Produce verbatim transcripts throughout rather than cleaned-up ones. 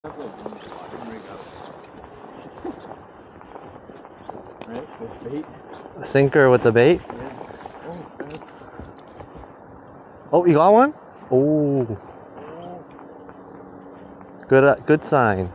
Right, with bait. A sinker with the bait? Yeah. Oh, okay. Oh, you got one? Oh, good, uh, good sign.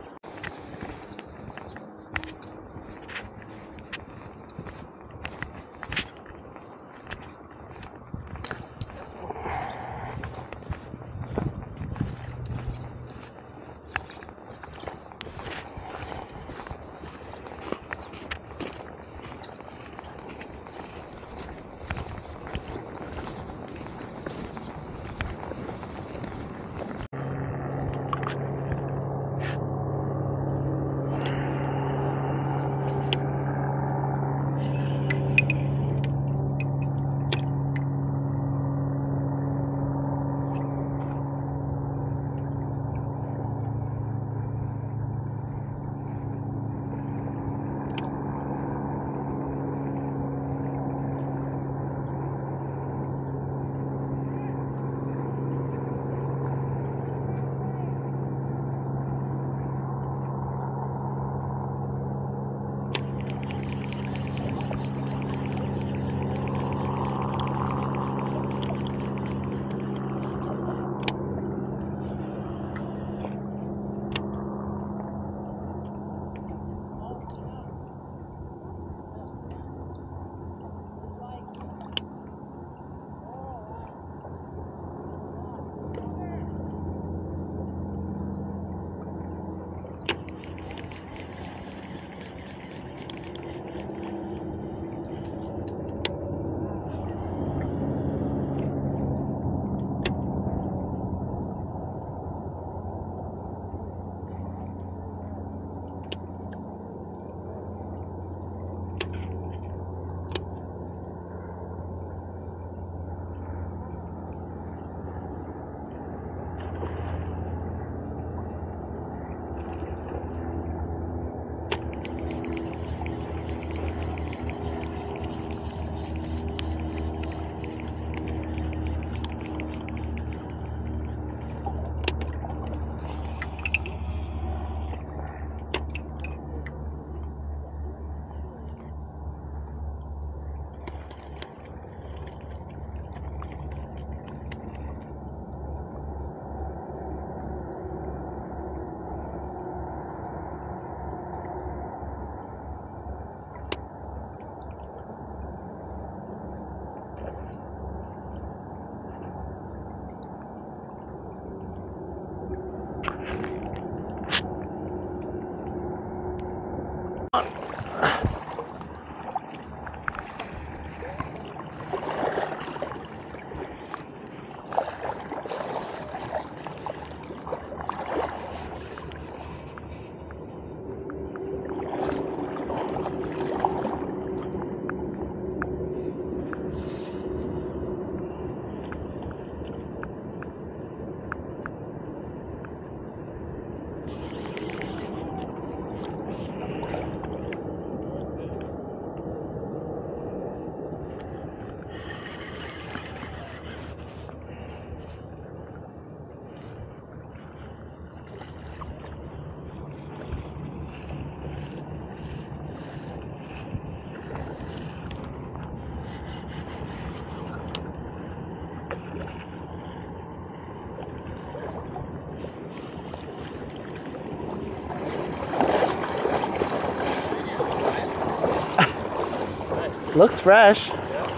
Looks fresh. Yeah.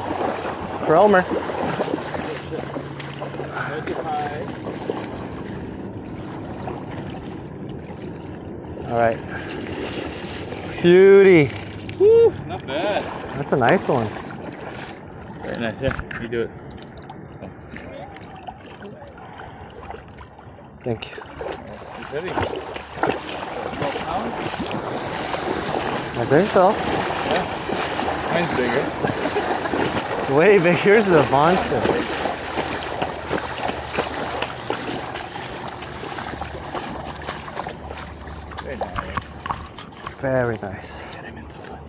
Cromer. There's the pie. All right. Beauty. Woo, not bad. That's a nice one. Very nice, yeah. You do it. Thank you. He's heavy. twelve pounds? I think so. Yeah. Mine's bigger. Way big. Here's the monster. Very nice. Very nice. Get him into one.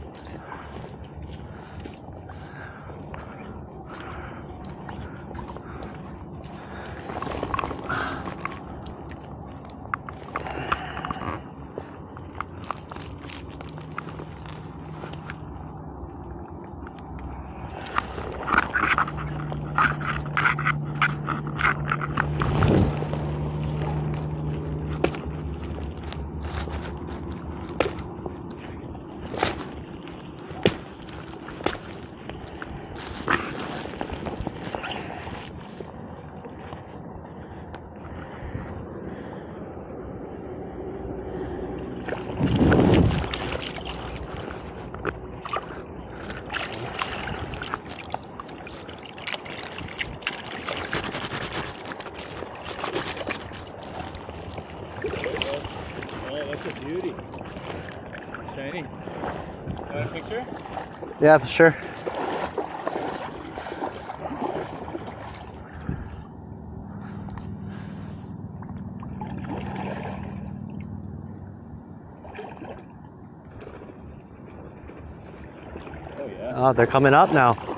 a beauty. Shiny. Want a picture? Yeah, for sure. Oh yeah. Oh, they're coming up now.